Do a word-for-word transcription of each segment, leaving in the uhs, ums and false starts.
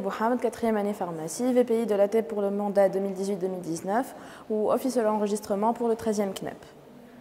Bouhamed, quatrième année pharmacie, V P I de l'A T pour le mandat deux mille dix-huit deux mille dix-neuf ou officiel enregistrement pour le treizième C N E P.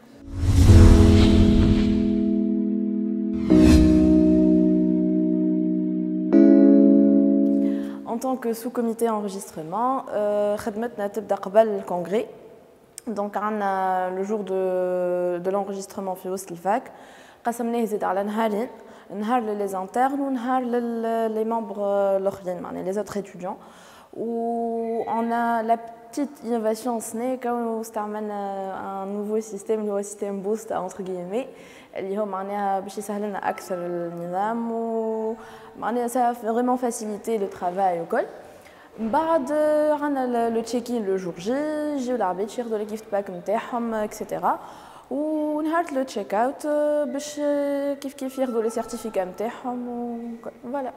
En tant que sous-comité enregistrement, خدمتنا تبدأ قبل الكونغري. Donc le jour de, de l'enregistrement في وسط الفاك قسمناه زيد على نهارين، نهار les internes ونهار les membres الاخرين يعني les autres étudiants. Où on a la petite innovation c'est qu'on استعملنا un nouveau système اللي هو système boost entre guillemets اللي هو معناها باش يسهل لنا اكثر النظام ومعناها ça a vraiment facilité le travail وكل. بعد عندنا لو تشيك ان لو جور جي يجيو العباد ياخذوا لي جيفت باك نتاعهم اكسيتيرا ونهار لو تشيك اوت باش كيف كيف ياخذوا لي سيرتيفيكا نتاعهم فوالا.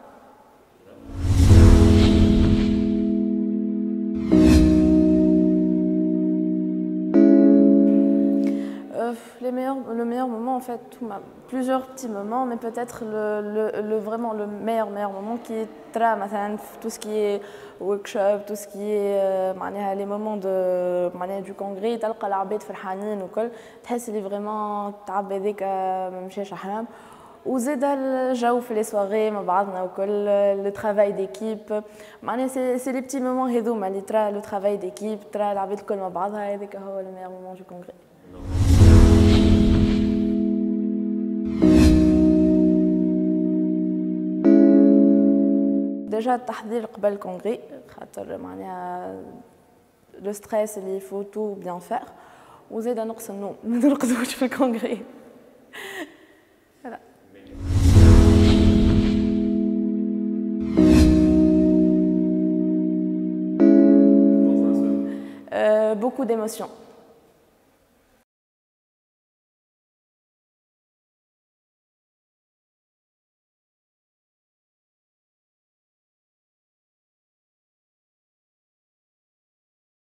Les meilleurs, le meilleur moment en fait, plusieurs petits moments, mais peut-être le, le, le vraiment le meilleur meilleur moment qui est très مثلا tout ce qui est workshop, tout ce qui est معناها les moments de معناها du congrès تلقى العباد فرحانين وكل تحس اللي vraiment التعب هذاك ما مشاش حرام. وزاد الجو في لي سواري مع بعضنا وكل لو ترافاي ديكيب معناها سي سي لي بتي مومون هذوما اللي ترى لو ترافاي ديكيب ترى العباد الكل مع بعضها هذاك هو le meilleur moment du congrès. déjà التحضير قبل الكونغري خاطر معناها لو ستريس اللي يفو تو بيان فير وزيد نقص النوم ما نرقدوش في الكونغري. voilà. Euh, beaucoup d'émotions.